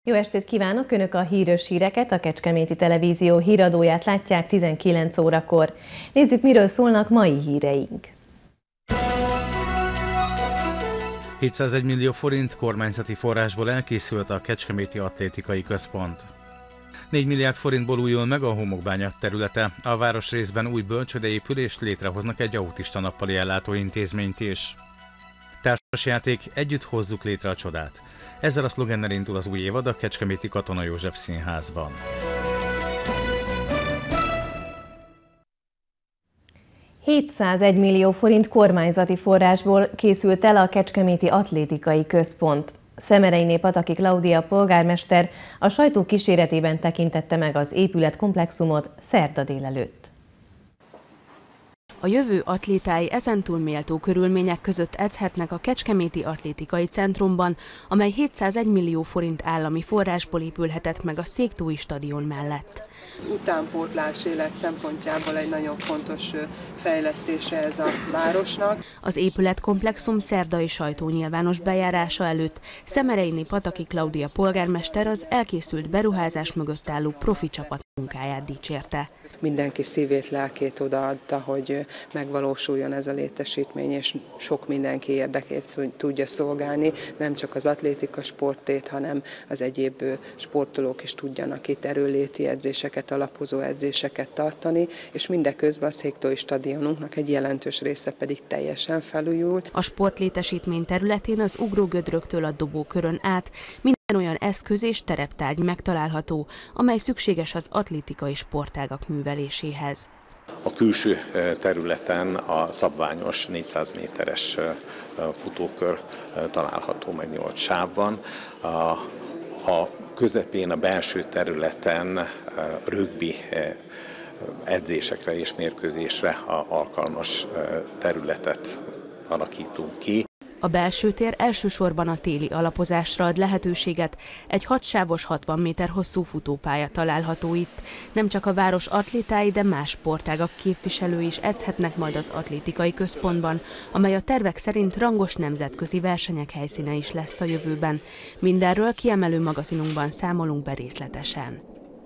Jó estét kívánok! Önök a hírös híreket, a Kecskeméti Televízió híradóját látják 19 órakor. Nézzük, miről szólnak mai híreink. 701 millió forint kormányzati forrásból elkészült a Kecskeméti Atlétikai Központ. 4 milliárd forintból újul meg a Homokbánya területe. A városrészben új bölcsőde épül és létrehoznak egy autista nappali ellátóintézményt is. Társasjáték, együtt hozzuk létre a csodát. Ezzel a szlogennel indul az új évad a Kecskeméti Katona József Színházban. $701 millió forint kormányzati forrásból készült el a Kecskeméti Atlétikai Központ. Szemereinné Pataki Klaudia polgármester a sajtó kíséretében tekintette meg az épületkomplexumot szerda délelőtt. A jövő atlétái ezentúl méltó körülmények között edzhetnek a Kecskeméti Atlétikai Centrumban, amely 701 millió forint állami forrásból épülhetett meg a Széktói stadion mellett. Az utánpótlás élet szempontjából egy nagyon fontos fejlesztése ez a városnak. Az épületkomplexum szerdai sajtónyilvános bejárása előtt Szemereinné Pataki Klaudia polgármester az elkészült beruházás mögött álló profi csapat munkáját dicsérte. Mindenki szívét, lelkét odaadta, hogy megvalósuljon ez a létesítmény, és sok mindenki érdekét tudja szolgálni, nem csak az atlétika sportét, hanem az egyéb sportolók is tudjanak itt erőléti edzéseket, alapozó edzéseket tartani, és mindeközben a Széktói stadionunknak egy jelentős része pedig teljesen felújult. A sportlétesítmény területén az ugrógödröktől a dobókörön át minden olyan eszköz és tereptárgy megtalálható, amely szükséges az atlétikai sportágak műveléséhez. A külső területen a szabványos 400 méteres futókör található meg 8 sávban. A közepén, a belső területen rögbi edzésekre és mérkőzésre alkalmas területet alakítunk ki. A belső tér elsősorban a téli alapozásra ad lehetőséget, egy 6 sávos 60 méter hosszú futópálya található itt. Nem csak a város atlétái, de más sportágak képviselői is edzhetnek majd az atlétikai központban, amely a tervek szerint rangos nemzetközi versenyek helyszíne is lesz a jövőben. Mindenről kiemelő magazinunkban számolunk be részletesen.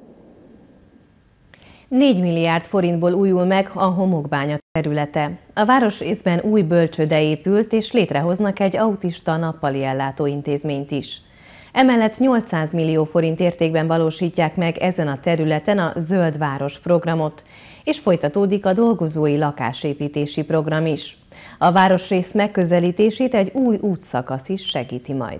4 milliárd forintból újul meg a Homokbánya területe. A városrészben új bölcsőde épült, és létrehoznak egy autista nappali ellátóintézményt is. Emellett 800 millió forint értékben valósítják meg ezen a területen a Zöld Város programot, és folytatódik a dolgozói lakásépítési program is. A városrész megközelítését egy új útszakasz is segíti majd.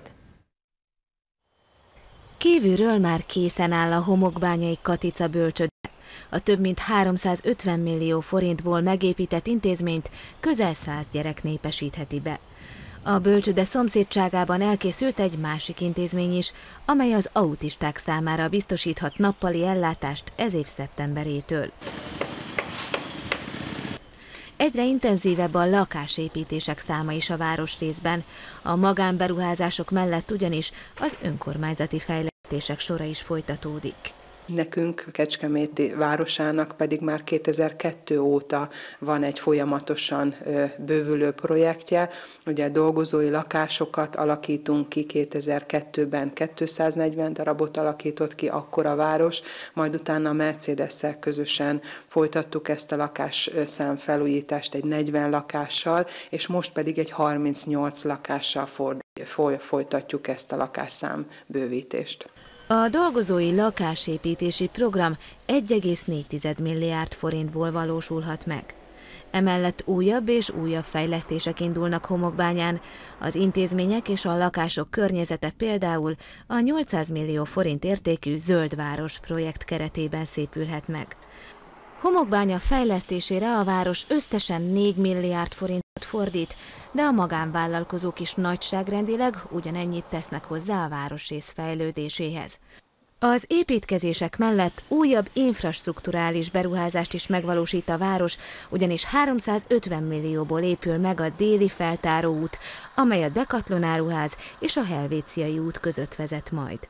Kívülről már készen áll a homokbányai Katica bölcsőde. A több mint 350 millió forintból megépített intézményt közel 100 gyerek népesítheti be. A bölcsőde szomszédságában elkészült egy másik intézmény is, amely az autisták számára biztosíthat nappali ellátást ez év szeptemberétől. Egyre intenzívebb a lakásépítések száma is a városrészben. A magánberuházások mellett ugyanis az önkormányzati fejlesztések sora is folytatódik. Nekünk, Kecskeméti városának pedig már 2002 óta van egy folyamatosan bővülő projektje. Ugye dolgozói lakásokat alakítunk ki, 2002-ben 240 darabot alakított ki akkor a város, majd utána a Mercedes-szel közösen folytattuk ezt a lakásszám felújítást egy 40 lakással, és most pedig egy 38 lakással folytatjuk ezt a lakásszám bővítést. A dolgozói lakásépítési program 1,4 milliárd forintból valósulhat meg. Emellett újabb és újabb fejlesztések indulnak Homokbányán. Az intézmények és a lakások környezete például a 800 millió forint értékű Zöld Város projekt keretében szépülhet meg. Homokbánya fejlesztésére a város összesen 4 milliárd forintot fordít, de a magánvállalkozók is nagyságrendileg ugyanennyit tesznek hozzá a városrész fejlődéséhez. Az építkezések mellett újabb infrastrukturális beruházást is megvalósít a város, ugyanis 350 millióból épül meg a déli feltáróút, amely a Decathlon áruház és a Helvéciai út között vezet majd.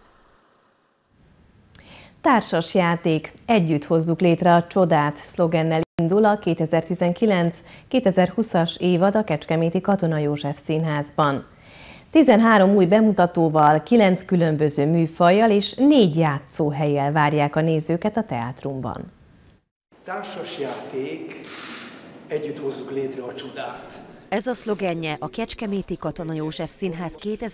Társasjáték, együtt hozzuk létre a csodát szlogennel indul a 2019-2020-as évad a Kecskeméti Katona József Színházban. 13 új bemutatóval, 9 különböző műfajjal és 4 játszóhellyel várják a nézőket a teátrumban. Társasjáték, együtt hozzuk létre a csodát. Ez a szlogenje a Kecskeméti Katona József Színház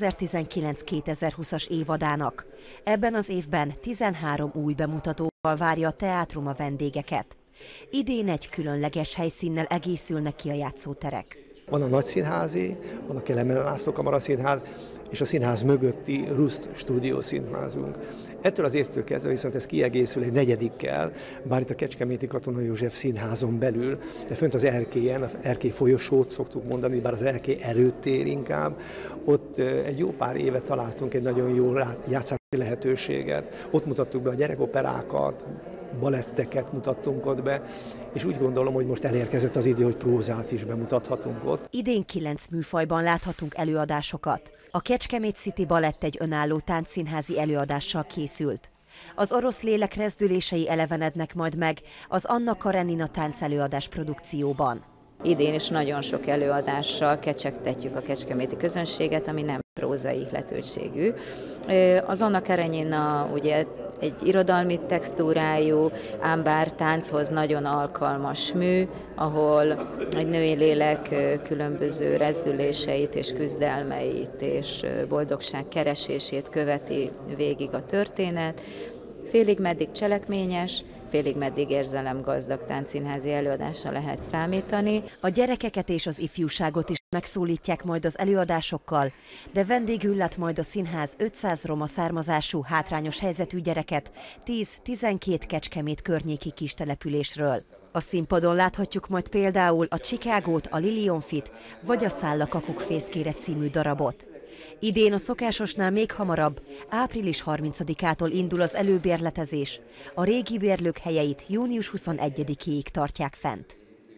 2019-2020-as évadának. Ebben az évben 13 új bemutatóval várja a teátrum a vendégeket. Idén egy különleges helyszínnel egészülnek ki a játszóterek. Van a Nagyszínházi, van a Kelemen László Kamaraszínház és a színház mögötti Ruszt Stúdió színházunk. Ettől az évtől kezdve viszont ez kiegészül egy negyedikkel, bár itt a Kecskeméti Katona József Színházon belül, de fönt az erkélyen, az erkély folyosót szoktuk mondani, bár az erkély erőtér inkább, ott egy jó pár éve találtunk egy nagyon jó játszási lehetőséget. Ott mutattuk be a gyerekoperákat, baletteket mutattunk ott be, és úgy gondolom, hogy most elérkezett az idő, hogy prózát is bemutathatunk ott. Idén 9 műfajban láthatunk előadásokat. A Kecskemét City Balett egy önálló táncszínházi előadással készült. Az orosz lélek rezdülései elevenednek majd meg az Anna Karenina táncelőadás produkcióban. Idén is nagyon sok előadással kecsegtetjük a kecskeméti közönséget, ami nem prózai ihletőségű. Az Anna Karenina ugye egy irodalmi textúrájú, ám bár tánchoz nagyon alkalmas mű, ahol egy női lélek különböző rezdüléseit és küzdelmeit és boldogság keresését követi végig a történet. Félig meddig cselekményes, félig meddig érzelemgazdag táncszínházi előadásra lehet számítani. A gyerekeket és az ifjúságot is megszólítják majd az előadásokkal, de vendégül lát majd a színház 500 roma származású, hátrányos helyzetű gyereket 10-12 Kecskemét környéki kistelepülésről. A színpadon láthatjuk majd például a Chicagót, a Lilionfit vagy a Száll a kakuk fészkére című darabot. Idén a szokásosnál még hamarabb, április 30-ától indul az előbérletezés. A régi bérlők helyeit június 21-ig tartják fent.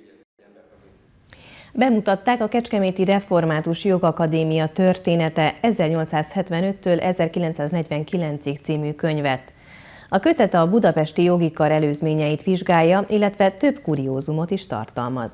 Bemutatták a Kecskeméti Református Jogakadémia története 1875-től 1949-ig című könyvet. A kötet a budapesti jogi kar előzményeit vizsgálja, illetve több kuriózumot is tartalmaz.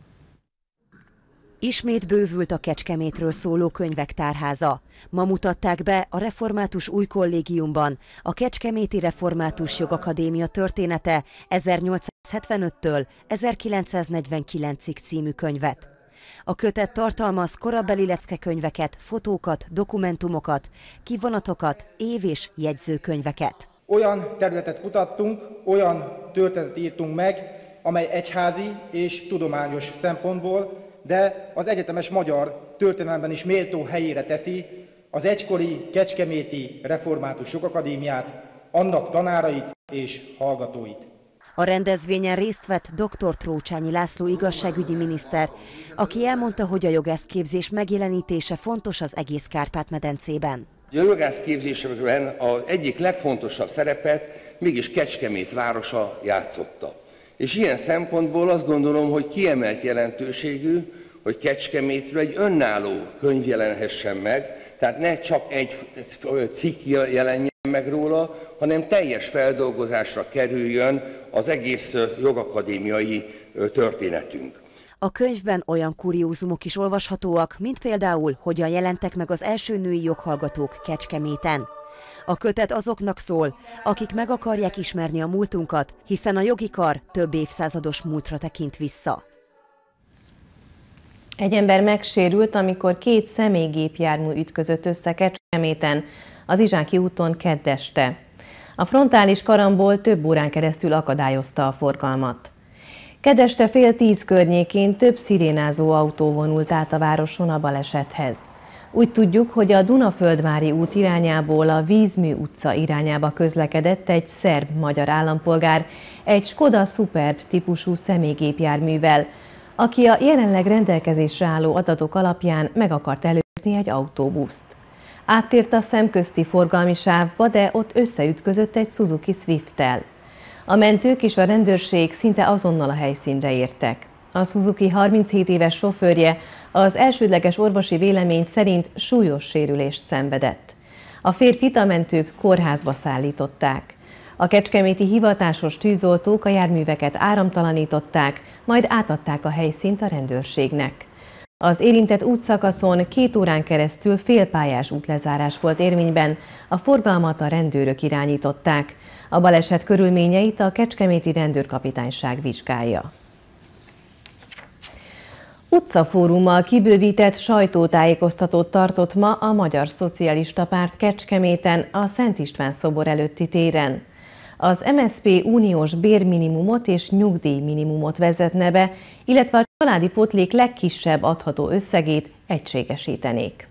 Ismét bővült a Kecskemétről szóló könyvek tárháza. Ma mutatták be a Református Új Kollégiumban a Kecskeméti Református Jogakadémia története 1875-től 1949-ig című könyvet. A kötet tartalmaz korabeli leckekönyveket, fotókat, dokumentumokat, kivonatokat, év- és jegyzőkönyveket. Olyan területet kutattunk, olyan történetet írtunk meg, amely egyházi és tudományos szempontból, de az egyetemes magyar történelemben is méltó helyére teszi az egykori Kecskeméti Református Jogakadémiát, annak tanárait és hallgatóit. A rendezvényen részt vett dr. Trócsányi László igazságügyi miniszter, aki elmondta, hogy a jogászképzés megjelenítése fontos az egész Kárpát-medencében. A jogászképzésben az egyik legfontosabb szerepet mégis Kecskemét városa játszotta. És ilyen szempontból azt gondolom, hogy kiemelt jelentőségű, hogy Kecskemétről egy önálló könyv jelenhessen meg, tehát ne csak egy cikk jelenjen meg róla, hanem teljes feldolgozásra kerüljön az egész jogakadémiai történetünk. A könyvben olyan kuriózumok is olvashatóak, mint például, hogyan jelentek meg az első női joghallgatók Kecskeméten. A kötet azoknak szól, akik meg akarják ismerni a múltunkat, hiszen a jogi kar több évszázados múltra tekint vissza. Egy ember megsérült, amikor 2 személygépjármű ütközött össze Kecskeméten, az Izsáki úton kedd este. A frontális karambol több órán keresztül akadályozta a forgalmat. Kedd este 9:30 környékén több szirénázó autó vonult át a városon a balesethez. Úgy tudjuk, hogy a Dunaföldvári út irányából a Vízmű utca irányába közlekedett egy szerb-magyar állampolgár egy Skoda Superb típusú személygépjárművel, aki a jelenleg rendelkezésre álló adatok alapján meg akart előzni egy autóbuszt. Áttért a szemközti forgalmi sávba, de ott összeütközött egy Suzuki Swift-tel. A mentők és a rendőrség szinte azonnal a helyszínre értek. A Suzuki 37 éves sofőrje az elsődleges orvosi vélemény szerint súlyos sérülést szenvedett. A férfit a mentők kórházba szállították. A kecskeméti hivatásos tűzoltók a járműveket áramtalanították, majd átadták a helyszínt a rendőrségnek. Az érintett útszakaszon 2 órán keresztül félpályás útlezárás volt érvényben, a forgalmat a rendőrök irányították. A baleset körülményeit a kecskeméti rendőrkapitányság vizsgálja. Utcafórummal kibővített sajtótájékoztatót tartott ma a Magyar Szocialista Párt Kecskeméten a Szent István szobor előtti téren. Az MSZP uniós bérminimumot és nyugdíjminimumot vezetne be, illetve a családi pótlék legkisebb adható összegét egységesítenék.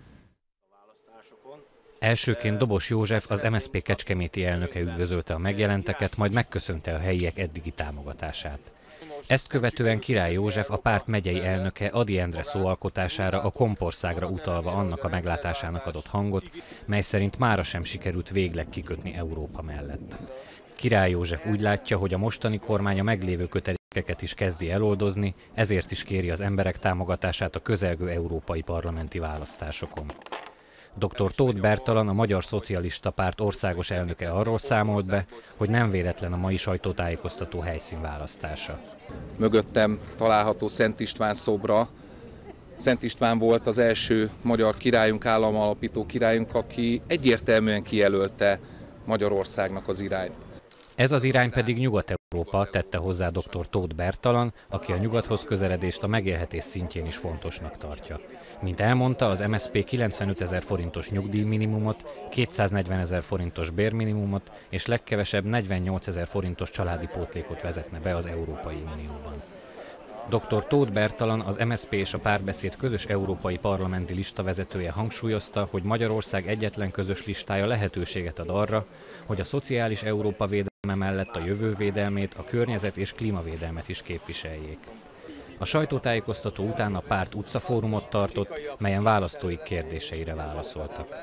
Elsőként Dobos József, az MSZP kecskeméti elnöke üdvözölte a megjelenteket, majd megköszönte a helyiek eddigi támogatását. Ezt követően Király József, a párt megyei elnöke Ady Endre szóalkotására, a kompországra utalva annak a meglátásának adott hangot, mely szerint mára sem sikerült végleg kikötni Európa mellett. Király József úgy látja, hogy a mostani kormány a meglévő kötelékeket is kezdi eloldozni, ezért is kéri az emberek támogatását a közelgő európai parlamenti választásokon. Dr. Tóth Bertalan, a Magyar Szocialista Párt országos elnöke arról számolt be, hogy nem véletlen a mai sajtótájékoztató helyszínválasztása. Mögöttem található Szent István szobra. Szent István volt az első magyar királyunk, államalapító királyunk, aki egyértelműen kijelölte Magyarországnak az irányt. Ez az irány pedig Nyugat-Európa, tette hozzá dr. Tóth Bertalan, aki a nyugathoz közeledést a megélhetés szintjén is fontosnak tartja. Mint elmondta, az MSZP 95 000 forintos nyugdíjminimumot, 240 000 forintos bérminimumot és legkevesebb 48 000 forintos családi pótlékot vezetne be az Európai Unióban. Dr. Tóth Bertalan, az MSZP és a Párbeszéd közös európai parlamenti listavezetője hangsúlyozta, hogy Magyarország egyetlen közös listája lehetőséget ad arra, hogy a szociális Európa védelme mellett a jövő védelmét, a környezet és klímavédelmet is képviseljék. A sajtótájékoztató után a párt utcafórumot tartott, melyen választóik kérdéseire válaszoltak.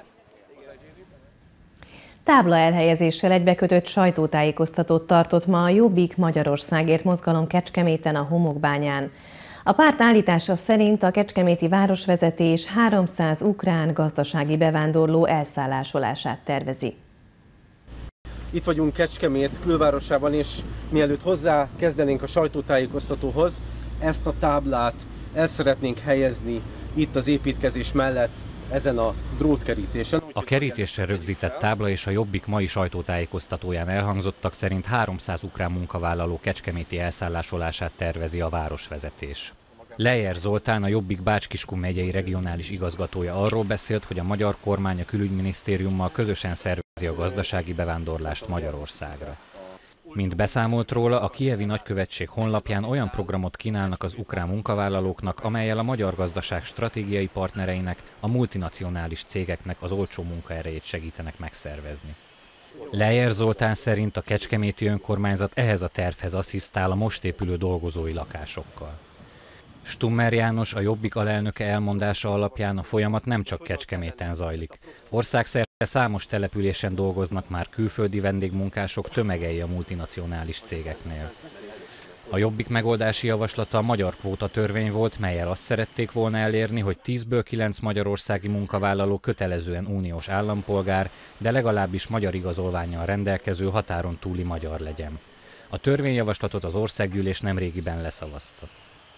Tábla elhelyezéssel egybekötött sajtótájékoztatót tartott ma a Jobbik Magyarországért mozgalom Kecskeméten a Homokbányán. A párt állítása szerint a kecskeméti városvezetés 300 ukrán gazdasági bevándorló elszállásolását tervezi. Itt vagyunk Kecskemét külvárosában, és mielőtt hozzá kezdenénk a sajtótájékoztatóhoz, ezt a táblát el szeretnénk helyezni itt az építkezés mellett, ezen a drótkerítésen. A kerítésre rögzített tábla és a Jobbik mai sajtótájékoztatóján elhangzottak szerint 300 ukrán munkavállaló kecskeméti elszállásolását tervezi a városvezetés. Lejer Zoltán, a Jobbik Bács-Kiskun megyei regionális igazgatója arról beszélt, hogy a magyar kormány a külügyminisztériummal közösen szervezi a gazdasági bevándorlást Magyarországra. Mint beszámolt róla, a kijevi nagykövetség honlapján olyan programot kínálnak az ukrán munkavállalóknak, amellyel a magyar gazdaság stratégiai partnereinek, a multinacionális cégeknek az olcsó munkaerejét segítenek megszervezni. Lejer Zoltán szerint a kecskeméti önkormányzat ehhez a tervhez asszisztál a most épülő dolgozói lakásokkal. Stummer János, a Jobbik alelnöke elmondása alapján a folyamat nem csak Kecskeméten zajlik. Országszerte számos településen dolgoznak már külföldi vendégmunkások tömegei a multinacionális cégeknél. A Jobbik megoldási javaslata a magyar kvótatörvény volt, mellyel azt szerették volna elérni, hogy 10-ből 9 magyarországi munkavállaló kötelezően uniós állampolgár, de legalábbis magyar igazolvánnyal rendelkező határon túli magyar legyen. A törvényjavaslatot az országgyűlés nemrégiben leszavazta.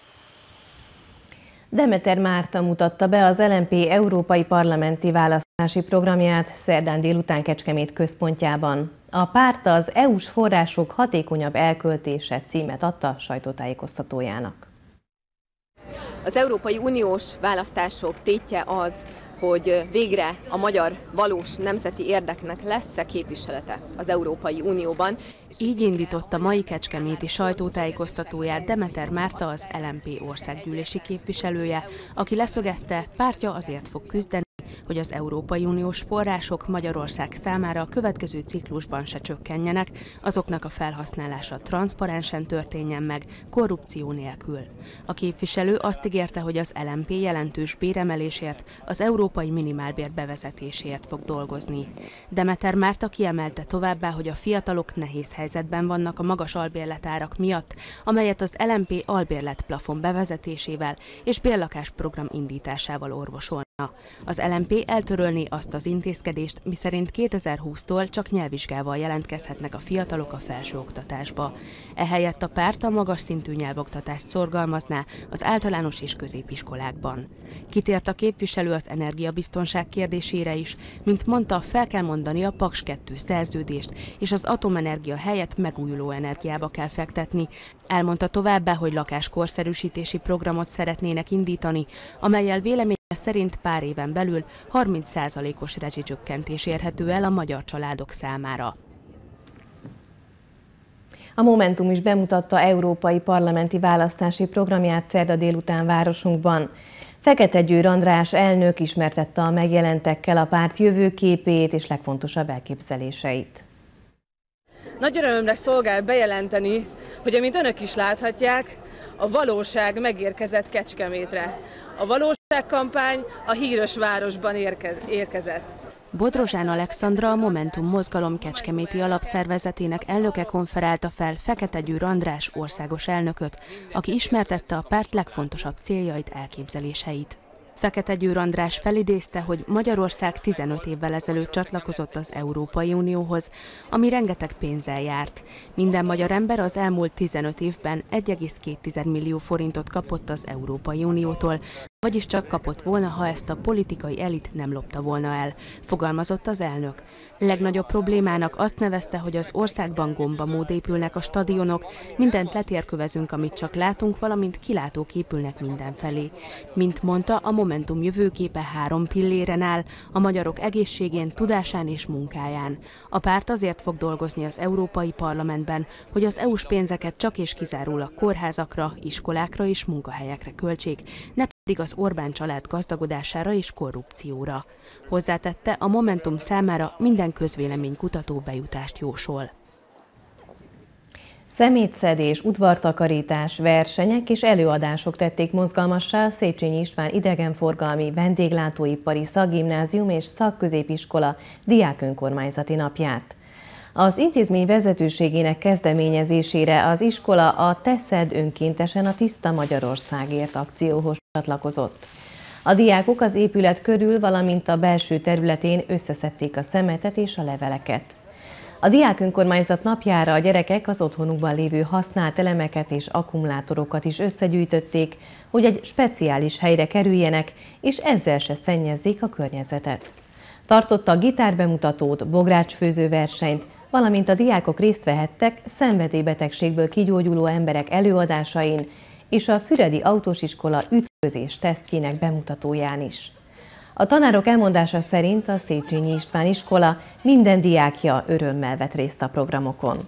Demeter Márta mutatta be az LMP európai parlamenti választási programját szerdán délután Kecskemét központjában. A párt az EU-s források hatékonyabb elköltése címet adta sajtótájékoztatójának. Az Európai Uniós választások tétje az, hogy végre a magyar valós nemzeti érdeknek lesz-e képviselete az Európai Unióban. Így indította mai kecskeméti sajtótájékoztatóját Demeter Márta, az LMP országgyűlési képviselője, aki leszögezte, pártja azért fog küzdeni, hogy az Európai Uniós források Magyarország számára a következő ciklusban se csökkenjenek, azoknak a felhasználása transzparensen történjen meg, korrupció nélkül. A képviselő azt ígérte, hogy az LMP jelentős béremelésért, az európai minimálbér bevezetéséért fog dolgozni. Demeter Márta kiemelte továbbá, hogy a fiatalok nehéz helyzetben vannak a magas albérletárak miatt, amelyet az LMP albérletplafon bevezetésével és bérlakásprogram indításával orvosol. Az LMP eltörölné azt az intézkedést, miszerint 2020-tól csak nyelvvizsgával jelentkezhetnek a fiatalok a felsőoktatásba. Ehelyett a párt a magas szintű nyelvoktatást szorgalmazná az általános és középiskolákban. Kitért a képviselő az energiabiztonság kérdésére is, mint mondta, fel kell mondani a Paks 2 szerződést, és az atomenergia helyett megújuló energiába kell fektetni. Elmondta továbbá, hogy lakáskorszerűsítési programot szeretnének indítani, amellyel véleménye szerint pár éven belül 30%-os rezsicsökkentés érhető el a magyar családok számára. A Momentum is bemutatta európai parlamenti választási programját szerda délután városunkban. Fekete Győr András elnök ismertette a megjelentekkel a párt jövőképét és legfontosabb elképzeléseit. Nagy örömömre szolgál bejelenteni, hogy amint önök is láthatják, a valóság megérkezett Kecskemétre. A valóságkampány a híres városban érkezett. Bodrozsán Alexandra, a Momentum mozgalom kecskeméti alapszervezetének elnöke konferálta fel Fekete Győr András országos elnököt, aki ismertette a párt legfontosabb céljait, elképzeléseit. Fekete Győr András felidézte, hogy Magyarország 15 évvel ezelőtt csatlakozott az Európai Unióhoz, ami rengeteg pénzzel járt. Minden magyar ember az elmúlt 15 évben 1,2 millió forintot kapott az Európai Uniótól, vagyis csak kapott volna, ha ezt a politikai elit nem lopta volna el, fogalmazott az elnök. Legnagyobb problémának azt nevezte, hogy az országban gombamód épülnek a stadionok, mindent letérkövezünk, amit csak látunk, valamint kilátók épülnek mindenfelé. Mint mondta, a Momentum jövőképe 3 pilléren áll, a magyarok egészségén, tudásán és munkáján. A párt azért fog dolgozni az Európai Parlamentben, hogy az EU-s pénzeket csak és kizárólag kórházakra, iskolákra és munkahelyekre költsék, ne pedig az Orbán család gazdagodására és korrupcióra. Hozzátette, a Momentum számára minden közvéleménykutató bejutást jósol. Szemétszedés, udvartakarítás, versenyek és előadások tették mozgalmassá a Széchenyi István Idegenforgalmi, Vendéglátóipari Szakgimnázium és Szakközépiskola diákönkormányzati napját. Az intézmény vezetőségének kezdeményezésére az iskola a Teszed önkéntesen a Tiszta Magyarországért akcióhoz csatlakozott. A diákok az épület körül, valamint a belső területén összeszedték a szemetet és a leveleket. A diákönkormányzat napjára a gyerekek az otthonukban lévő használt elemeket és akkumulátorokat is összegyűjtötték, hogy egy speciális helyre kerüljenek, és ezzel se szennyezzék a környezetet. Tartotta a gitárbemutatót, bográcsfőzőversenyt, valamint a diákok részt vehettek szenvedélybetegségből kigyógyuló emberek előadásain és a Füredi Autósiskola ütközés tesztjének bemutatóján is. A tanárok elmondása szerint a Széchenyi István iskola minden diákja örömmel vett részt a programokon.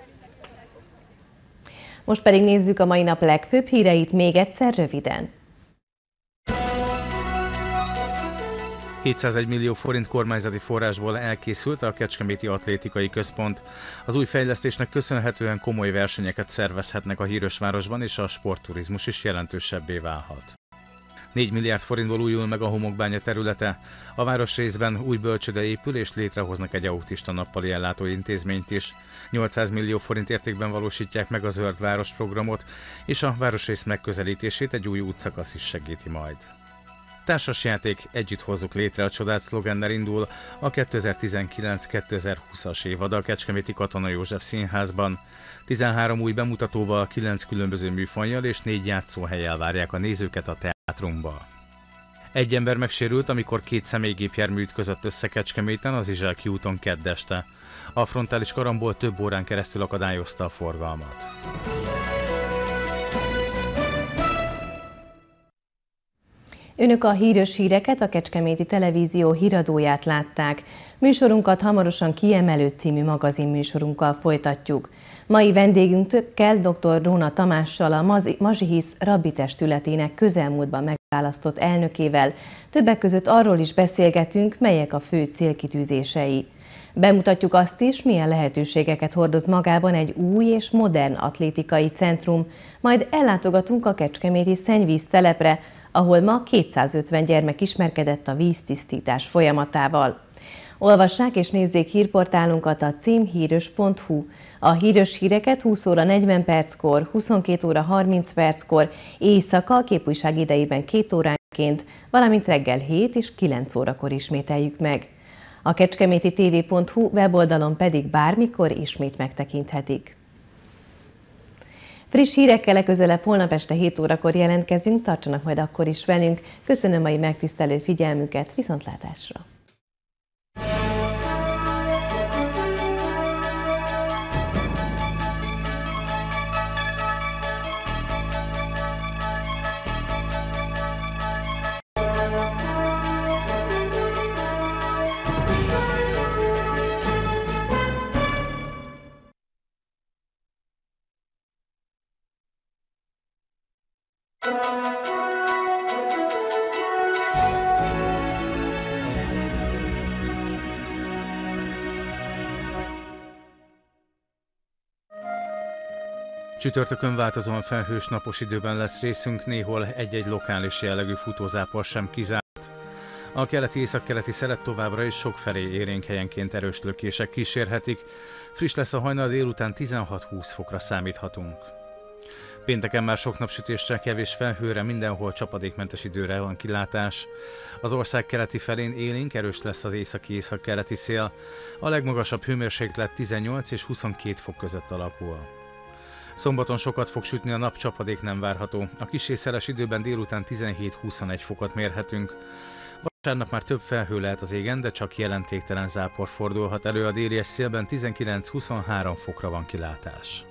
Most pedig nézzük a mai nap legfőbb híreit még egyszer röviden. 701 millió forint kormányzati forrásból elkészült a Kecskeméti Atlétikai Központ. Az új fejlesztésnek köszönhetően komoly versenyeket szervezhetnek a híres városban, és a sportturizmus is jelentősebbé válhat. 4 milliárd forintból újul meg a Homokbánya területe. A városrészben új bölcsőde épül, és létrehoznak egy autista nappali ellátó intézményt is. 800 millió forint értékben valósítják meg a Zöld Város programot, és a városrész megközelítését egy új útszakasz is segíti majd. Társasjáték Együtt hozzuk létre a csodát szlogennel indul a 2019-2020-as évad a Kecskeméti Katona József Színházban. 13 új bemutatóval, 9 különböző műfajjal és 4 játszóhellyel várják a nézőket a teátrumba. Egy ember megsérült, amikor 2 személygépjármű ütközött össze Kecskeméten az Izselki úton kedd este. A frontális karambol több órán keresztül akadályozta a forgalmat. Önök a híres híreket, a Kecskeméti Televízió híradóját látták. Műsorunkat hamarosan Kiemelő című magazinműsorunkkal folytatjuk. Mai vendégünkkel dr. Róna Tamással, a Mazsihisz Rabbi Testületének közelmúltban megválasztott elnökével többek között arról is beszélgetünk, melyek a fő célkitűzései. Bemutatjuk azt is, milyen lehetőségeket hordoz magában egy új és modern atlétikai centrum, majd ellátogatunk a kecskeméti szennyvíz telepre, ahol ma 250 gyermek ismerkedett a víztisztítás folyamatával. Olvassák és nézzék hírportálunkat a cím híros.hu. A híres híreket 20 óra 40 perckor, 22 óra 30 perckor, éjszaka a képújság idejében 2 óránként csütörtökként, valamint reggel 7 és 9 órakor ismételjük meg. A kecskemétitv.hu weboldalon pedig bármikor ismét megtekinthetik. Friss hírekkel legközelebb holnap este 7 órakor jelentkezünk, tartsanak majd akkor is velünk. Köszönöm mai megtisztelő figyelmüket, viszontlátásra! Csütörtökön változóan felhős napos időben lesz részünk, néhol egy-egy lokális jellegű futózápor sem kizárt. A keleti-északkeleti szelet továbbra is sokfelé élénk helyenként erős lökések kísérhetik, friss lesz a hajnal, délután 16-20 fokra számíthatunk. Pénteken már sok napsütésre, kevés felhőre, mindenhol csapadékmentes időre van kilátás. Az ország keleti felén élénk erős lesz az északi-északkeleti szél, a legmagasabb hőmérséklet 18 és 22 fok között alakul. Szombaton sokat fog sütni a nap, csapadék nem várható. A kissé szeles időben délután 17-21 fokot mérhetünk. Vasárnap már több felhő lehet az égen, de csak jelentéktelen zápor fordulhat elő, a délies szélben 19-23 fokra van kilátás.